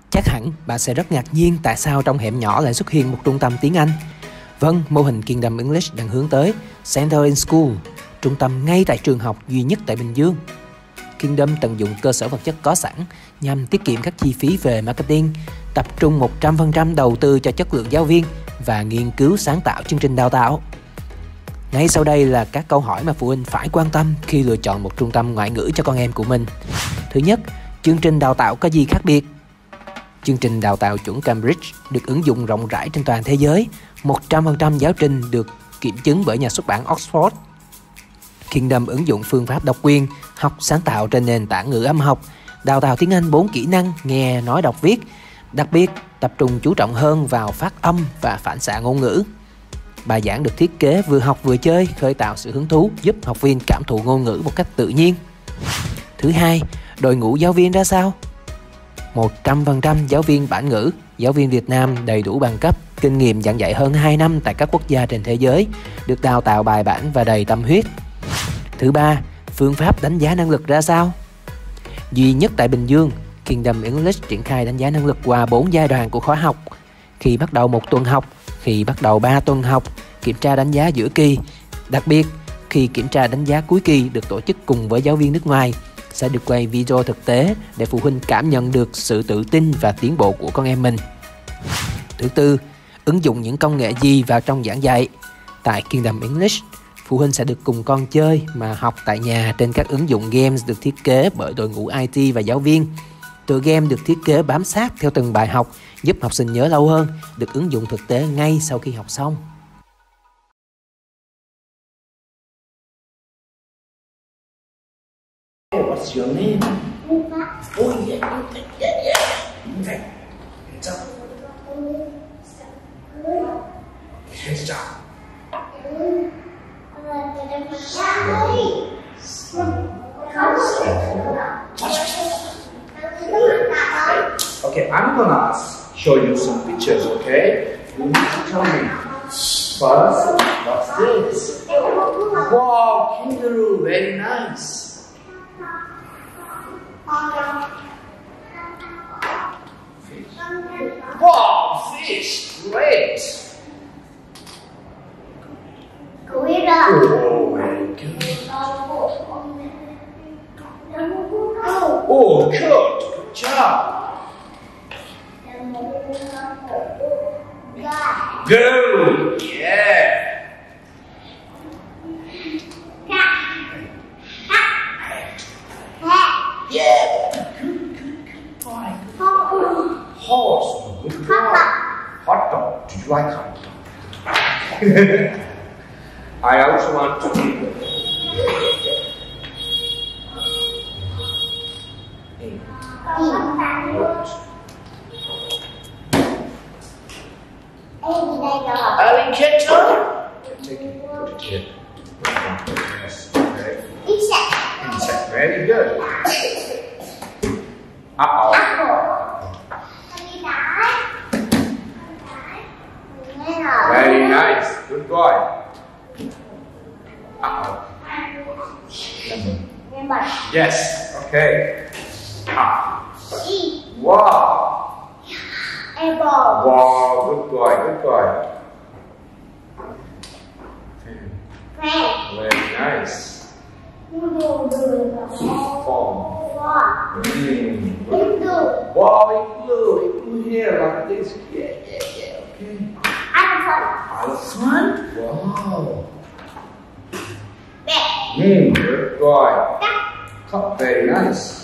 Chắc hẳn bạn sẽ rất ngạc nhiên tại sao trong hẻm nhỏ lại xuất hiện một trung tâm tiếng Anh. Vâng, mô hình Kingdom English đang hướng tới Center in School, trung tâm ngay tại trường học duy nhất tại Bình Dương. Kingdom tận dụng cơ sở vật chất có sẵn nhằm tiết kiệm các chi phí về marketing, tập trung 100% đầu tư cho chất lượng giáo viên và nghiên cứu sáng tạo chương trình đào tạo. Ngay sau đây là các câu hỏi mà phụ huynh phải quan tâm khi lựa chọn một trung tâm ngoại ngữ cho con em của mình. Thứ nhất, chương trình đào tạo có gì khác biệt? Chương trình đào tạo chuẩn Cambridge được ứng dụng rộng rãi trên toàn thế giới. 100% giáo trình được kiểm chứng bởi nhà xuất bản Oxford. Kingdom ứng dụng phương pháp độc quyền, học sáng tạo trên nền tảng ngữ âm học, đào tạo tiếng Anh 4 kỹ năng nghe, nói, đọc, viết. Đặc biệt, tập trung chú trọng hơn vào phát âm và phản xạ ngôn ngữ. Bài giảng được thiết kế vừa học vừa chơi, khơi tạo sự hứng thú, giúp học viên cảm thụ ngôn ngữ một cách tự nhiên. Thứ hai, đội ngũ giáo viên ra sao? 100% giáo viên bản ngữ, giáo viên Việt Nam đầy đủ bằng cấp, kinh nghiệm giảng dạy hơn 2 năm tại các quốc gia trên thế giới, được đào tạo bài bản và đầy tâm huyết. Thứ ba, phương pháp đánh giá năng lực ra sao? Duy nhất tại Bình Dương, Kingdom English triển khai đánh giá năng lực qua 4 giai đoạn của khóa học. Khi bắt đầu 1 tuần học, khi bắt đầu 3 tuần học, kiểm tra đánh giá giữa kỳ. Đặc biệt, khi kiểm tra đánh giá cuối kỳ được tổ chức cùng với giáo viên nước ngoài, sẽ được quay video thực tế để phụ huynh cảm nhận được sự tự tin và tiến bộ của con em mình. Thứ tư, ứng dụng những công nghệ gì vào trong giảng dạy? Tại Kingdom English, phụ huynh sẽ được cùng con chơi mà học tại nhà trên các ứng dụng games được thiết kế bởi đội ngũ IT và giáo viên. Tựa game được thiết kế bám sát theo từng bài học, giúp học sinh nhớ lâu hơn, được ứng dụng thực tế ngay sau khi học xong. What's your name? Oh yeah, okay. Hands up. Hands up. Okay, I'm gonna show you some pictures, okay? You need to tell me. First, what's this? Wow, kangaroo, very nice. Fish. Wow, fish, great. Oh, very good. Oh, good job. Go, yeah. Yeah, good boy. Horse, good boy. Hot dog, do you like hot dog? I also want to eat it. Alligator. Take it, put it here. Yes, okay. Insect, very good. Uh-oh. Very nice, good boy. Uh-oh. Lemon. Yes, okay. Wow. Wow, good boy, good boy. Very nice. Form. Wow, igloo here like this. Yeah, okay. Elephant? Wow. Good boy. Cup, very nice.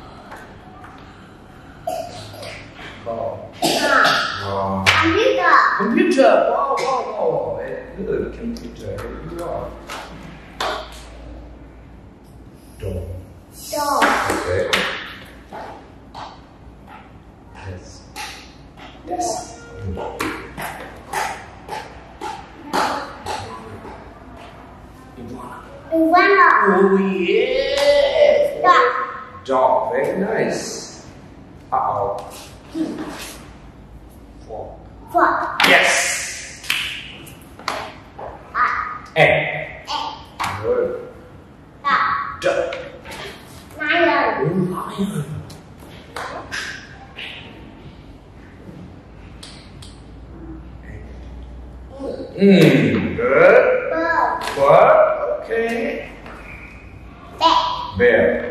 Wow. Wow. Computer. Wow. Very good. Computer. Here you are. Door. Okay. Yes. Iguana. Oh yeah. Dog. Very nice. Uh-oh. Fork. Yes. Egg. Good. Duck. Lion. Lion. Good. What? Okay. Bear.